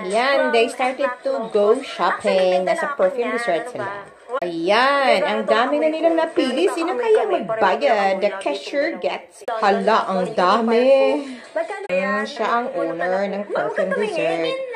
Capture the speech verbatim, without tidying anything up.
Yan, they started to go shopping. Nasa perfume dessert sila. Ayan, ang dami na nilang napili. Sino kaya magbayad? The cashier gets. Hala, ang dami. Mm, siya ang owner ng perfume dessert.